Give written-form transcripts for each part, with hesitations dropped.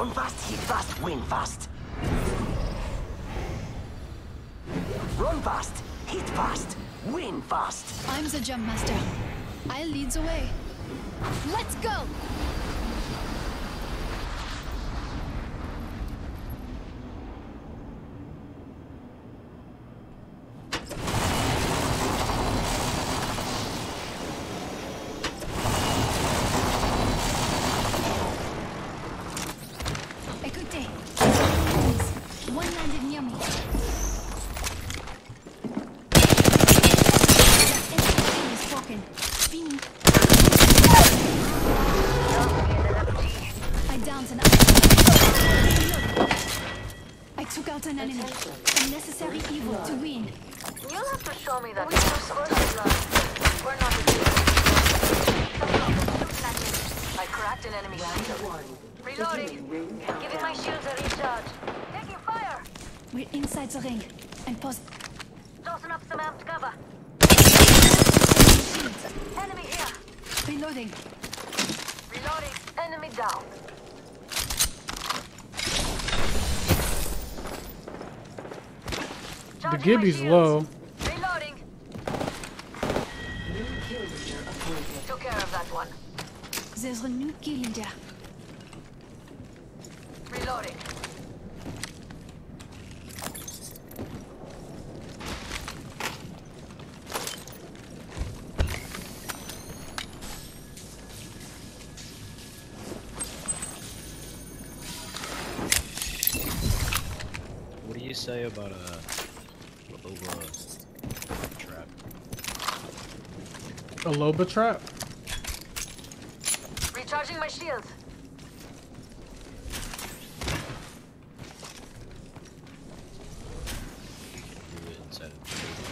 Run fast, hit fast, win fast. Run fast, hit fast, win fast. I'm the jump master. I'll lead the way. Let's go! Écoutez. One landed near me. I downed an I took out an enemy. A necessary evil to win. You'll have to show me that sometime. We're not I cracked an enemy shield. Reloading. Giving my shields a recharge. Taking fire. We're inside the ring. And post. Tossing up some amped cover. Enemy here. Reloading. Reloading. Enemy down. The Gibby's low. Reloading. Took care of that one. There's a new kill leader. Reloading. What do you say about a trap? A Loba trap? Recharging my shields. Do it inside of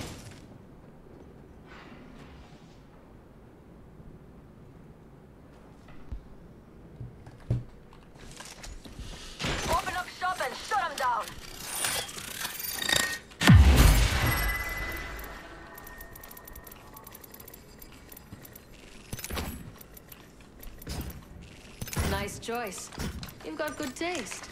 Open up shop and shut them down. Nice choice. You've got good taste.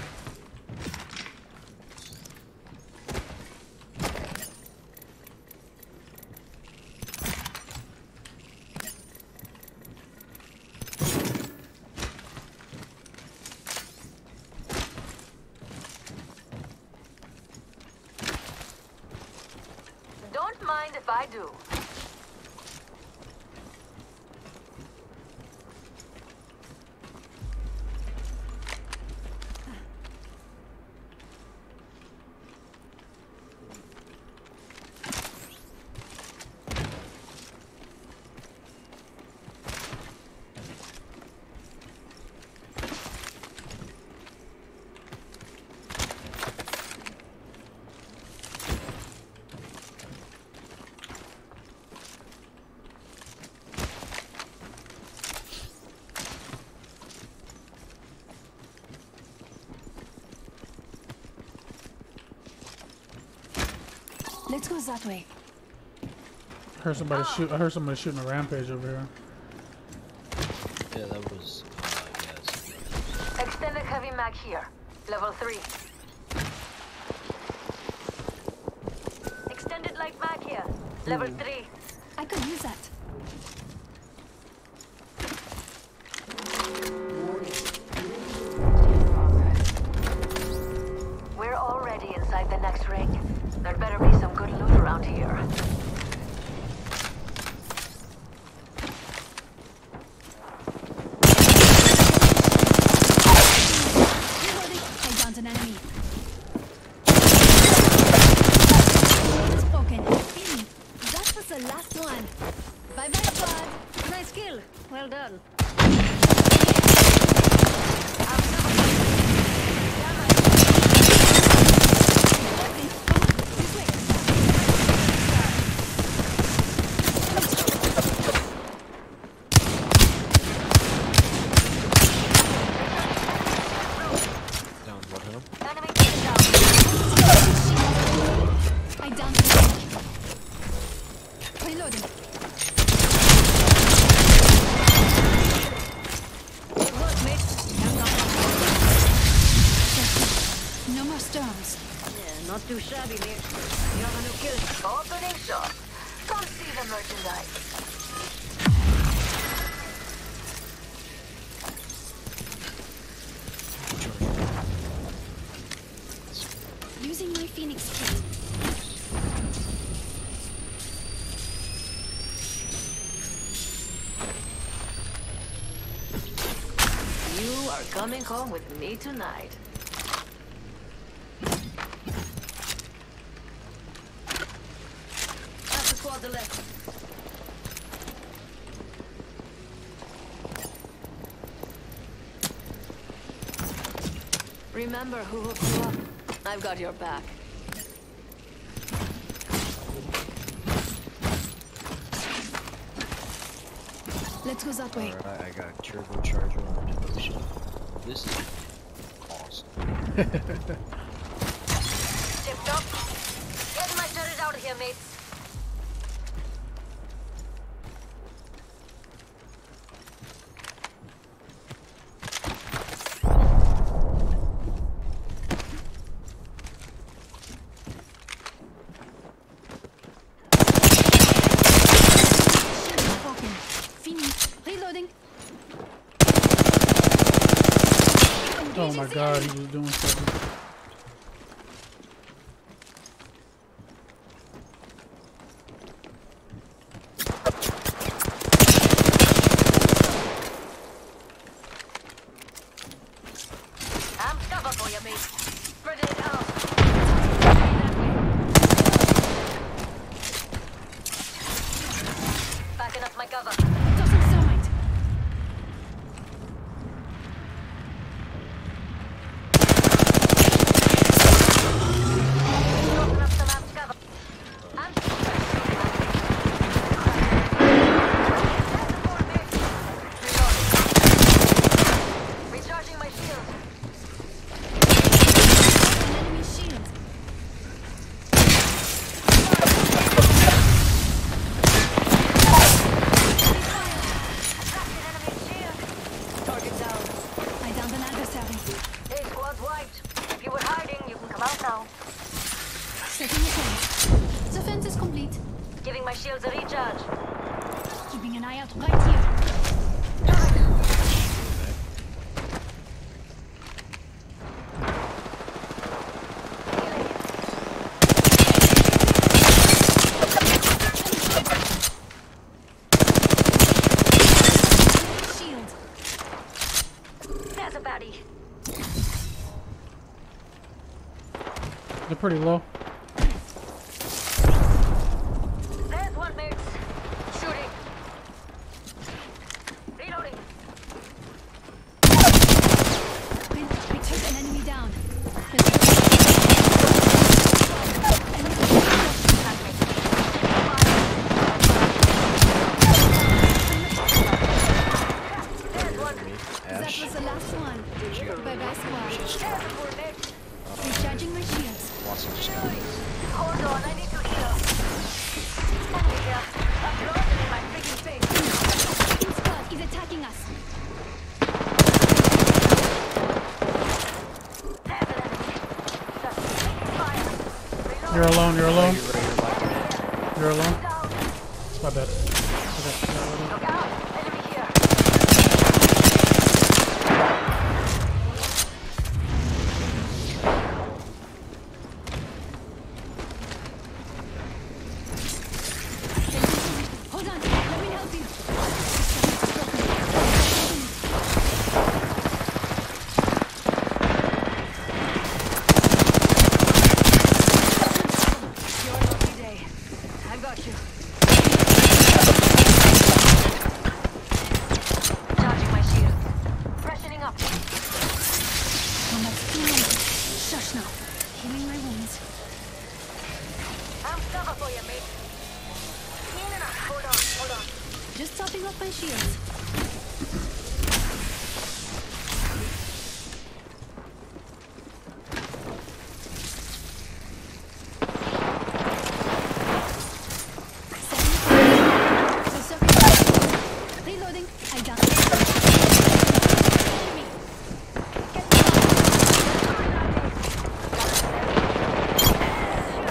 Don't mind if I do. Let's go that way. I heard somebody shoot. I heard somebody shooting a rampage over here. yeah, that was yes. Extended heavy mag here. Level 3. Extended light mag here. Level 3. I could use that. We're already inside the next ring. There better be some good loot around here. Reloading. I downed an enemy. Spoken. That was the last one. Bye bye, squad. Nice kill. Well done. Down one of them. Enemy taken down. I downed an enemy. Reloading. Good work, mate. Copy, mate. You have a new kill. Opening shot. Come see the merchandise. Using my Phoenix kit. You are coming home with me tonight. That's the squad to left. Remember who hooked you up? I've got your back. Let's go that way. Alright, I got turbocharger on devotion. This is awesome. Tipped up. Get my turret out of here, mates. Fucking Phoenix. Reloading. Oh my god, he was doing something. I'm cover for you, mate. Spread it out. Backing up my cover. Tossing thermite. Open up some amped cover. I'm recharging my shield. An enemy shield. Cracked an enemy shield. Target down. I downed an adversary. Hey, squad's wiped. If you were hiding, you can come out now. Setting the fence. The fence is complete. Giving my shields a recharge. Keeping an eye out right here. Shield. There's a baddie. They're pretty low. There's one, mates. Shooting. Reloading. We took an enemy down. There's one. That Ash. was the last one. Bye-bye, squad. There's a poor mate. Recharging my shields. Watson just got me. Hold on, I need to heal. Enemy here. Uploaded in my freaking face. Fucking squad is attacking us. There's an enemy. Just taking fire. Reload. You're alone, you're alone. You're right, you're right. You're alone. Down. My bad. Okay. Look out. Enemy here. Hold on, let me help you. Your lucky day. I've got you. Charging my shield. Freshening up. I'm at 2 minutes. Shush now. Healing my wounds. I'm cover for you, mate. In and out. Hold on, hold on. Just topping up my shields. Reloading. I down. Enemy. Get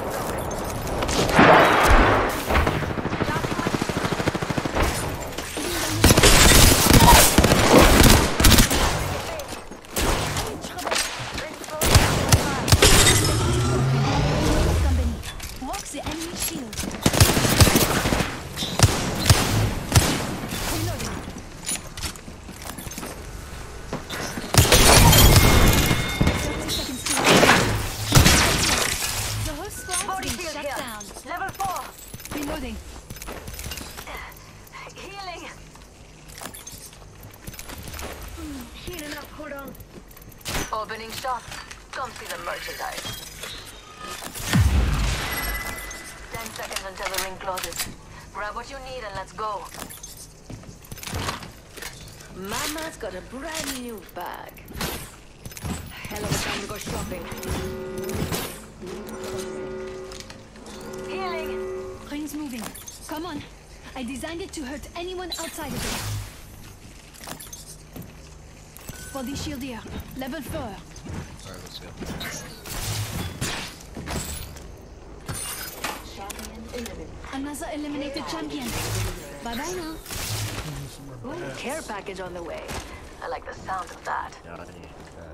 Opening shop. Come see the merchandise. 10 seconds until the ring closes. Grab what you need and let's go. Mama's got a brand new bag. Hell of a time to go shopping. Healing. Ring's moving. Come on. I designed it to hurt anyone outside of it. Body shield here. Level 4. Alright, let's go. Another eliminated champion. Bye-bye now. Ooh, care package on the way. I like the sound of that. Yeah, I need that.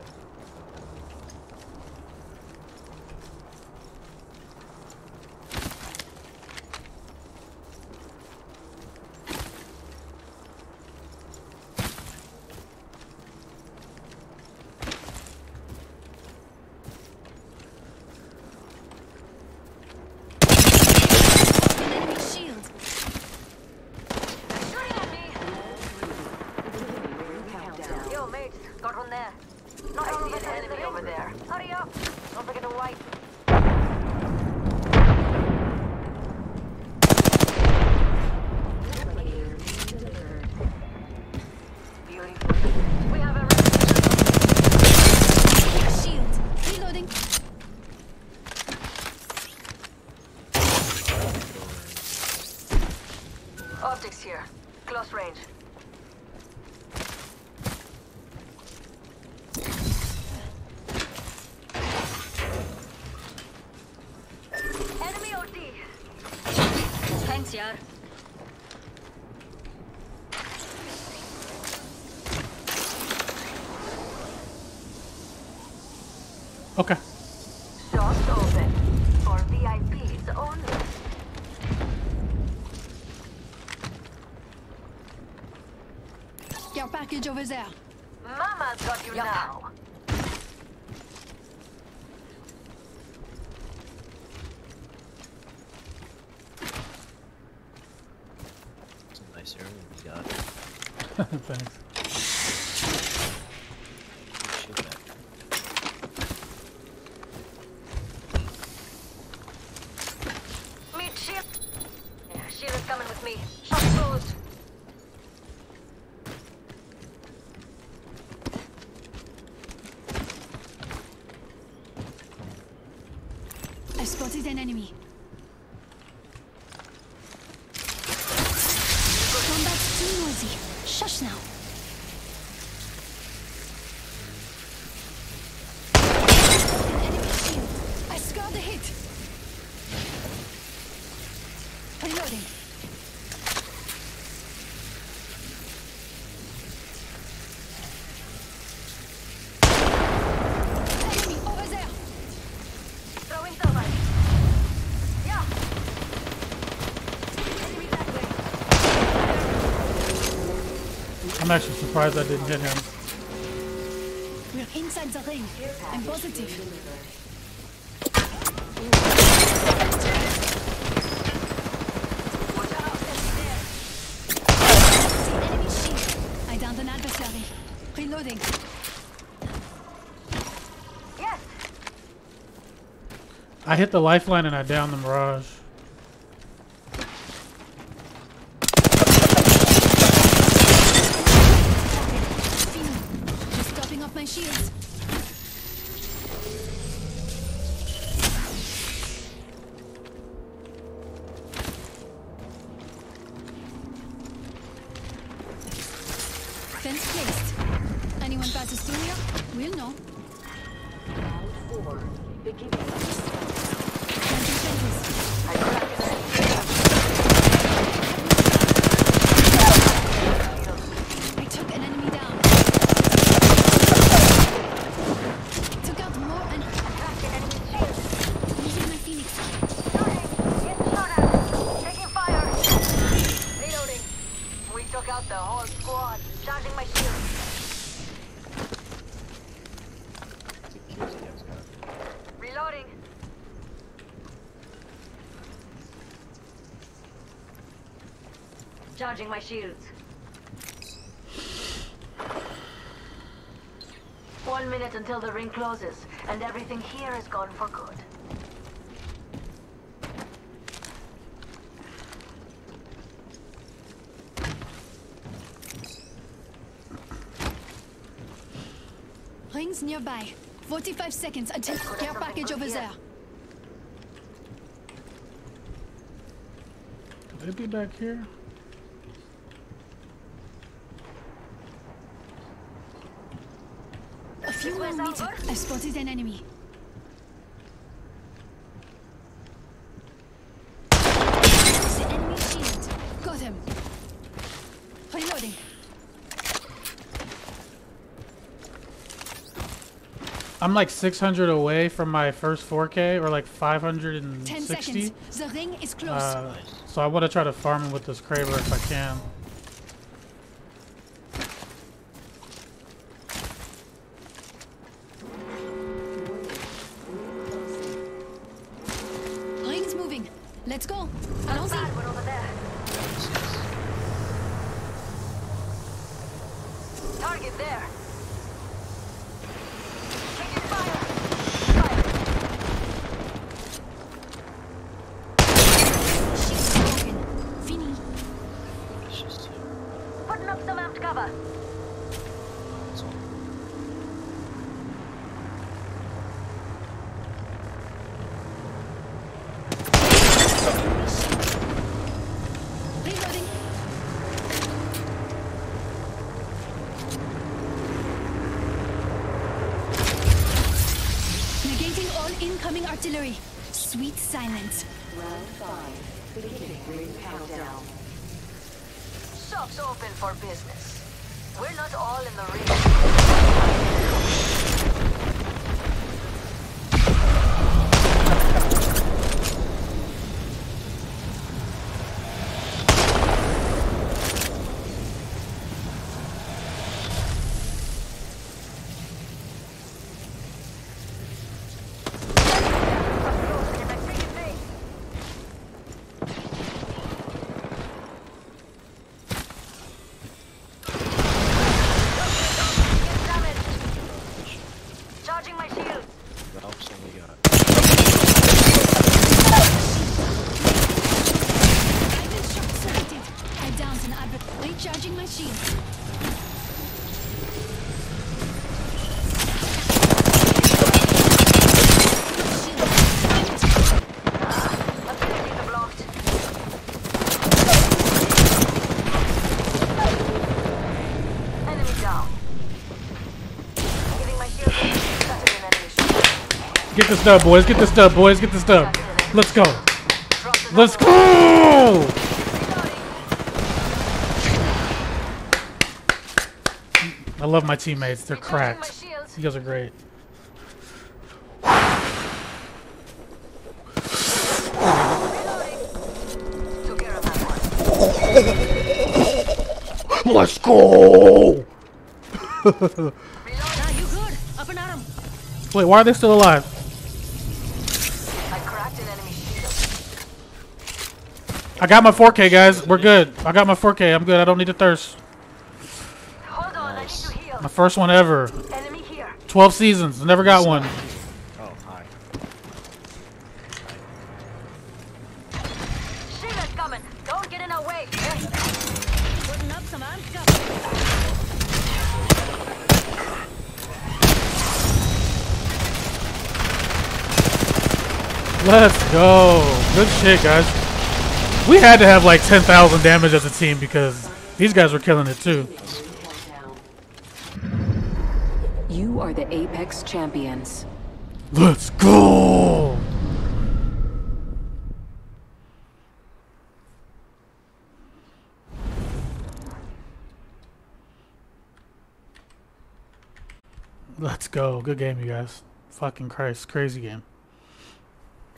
An enemy shield. They're shooting at me. Yo, mate, got one there. I see an enemy over there. Hurry up. Don't forget to wipe. Beautiful. We have a Shield. Reloading. optics here. Close range. Enemy OD. Thanks, yaar. Okay. Shops open. For VIPs only. Care package over there. Mama's got you now. It's a nice area we got. Thanks. Shoot that. Meet Shield. Yeah, Shield is coming with me. Shop closed. I spotted an enemy. Combat's too noisy. Shush now. An enemy shield. I scored a hit. Reloading. Enemy over there. Throwing thermite. Yeah. Enemy that way. I'm actually surprised I didn't hit him. We're inside the ring. I'm positive. Watch out. Enemy there. Enemy shield. I downed an adversary. Reloading. Yes. I hit the lifeline and I downed the Mirage. Just topping off my shields. Fence placed. Anyone passes through here? We'll know. Planting fences. I cracked an enemy. I took an enemy down. Took out more and Cracked an enemy shield. using my Phoenix. Shooting. Get shot at. Taking fire. Reloading. We took out the whole squad. Charging my shield. It's a QCX gun. Reloading. Charging my shields. 1 minute until the ring closes, and everything here is gone for good. Rings nearby. 45 seconds until care package over there. Could they be back here? A few more meters. I've spotted an enemy. The enemy shield. Got him. Reloading. I'm like 600 away from my first 4K, or like 10 seconds. 560. The ring is close. So I want to try to farm him with this Kraber if I can. Ring's moving. Let's go. Not Allons-y. bad, we're over there. Target there. Taking fire. She's broken. Fini. It's just Putting up some amped cover. it's all. Reloading. Negating all incoming artillery. Sweet silence. Round 5. Beginning ring countdown. Shop's open for business. We're not all in the ring. Charging my shield. Ralph's only got. I've been shot selected. I downed an advert. Recharging my shield. Abilities are blocked. Enemy down. Giving my shield. Started an enemy shield. Get this dub, boys. Get this dub, boys. Get this dub. Let's go. Drop the Let's double. go! Reloading. I love my teammates. They're Recharging my cracked. shields. You guys are great. Reloading. Took care of that one. Let's go! Reloading. Now you good. Up and at 'em. Wait, why are they still alive? I cracked an enemy shield. I got my 4K, guys. We're good. I got my 4K. I'm good. I don't need to thirst. Hold on, I need to heal. My first one ever. Enemy here. 12 seasons. Never got one. Oh, hi. Sheila's coming. Don't get in our way. Putting up some amped cover. Let's go. Good shit, guys. We had to have like 10,000 damage as a team because these guys were killing it too. You are the Apex champions. Let's go. Let's go. Good game, you guys. Fucking Christ. Crazy game.